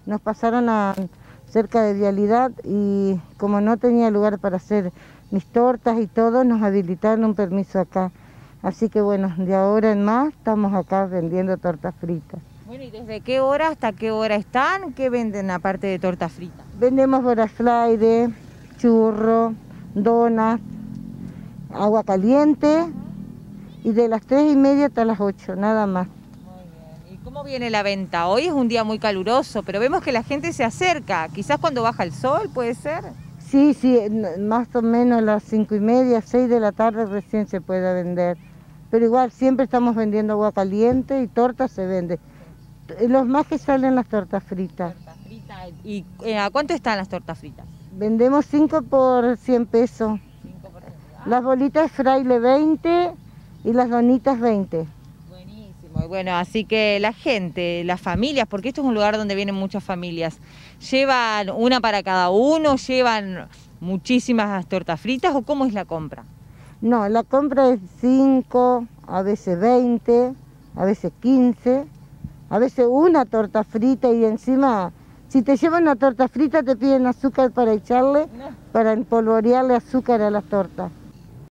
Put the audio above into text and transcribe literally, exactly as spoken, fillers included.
nos pasaron a cerca de Vialidad y como no tenía lugar para hacer mis tortas y todo, nos habilitaron un permiso acá. Así que bueno, de ahora en más estamos acá vendiendo tortas fritas. Bueno, ¿y desde qué hora hasta qué hora están? ¿Qué venden aparte de tortas fritas? Vendemos boraflaire, churro, donas, agua caliente y de las tres y media hasta las ocho, nada más. ¿Y cómo viene la venta? Hoy es un día muy caluroso, pero vemos que la gente se acerca. Quizás cuando baja el sol, ¿puede ser? Sí, sí, más o menos a las cinco y media, seis de la tarde recién se puede vender. Pero igual siempre estamos vendiendo agua caliente y tortas se vende. Los más que salen las tortas fritas. Tortas fritas. ¿Y eh, a cuánto están las tortas fritas? Vendemos cinco por cien pesos. cinco por ciento. Las bolitas fraile veinte y las donitas veinte. Buenísimo. Y bueno, así que la gente, las familias, porque esto es un lugar donde vienen muchas familias, ¿llevan una para cada uno? ¿Llevan muchísimas tortas fritas o cómo es la compra? No, la compra es cinco, a veces veinte, a veces quince, a veces una torta frita y encima, si te llevan una torta frita te piden azúcar para echarle, no. Para empolvorearle azúcar a las tortas.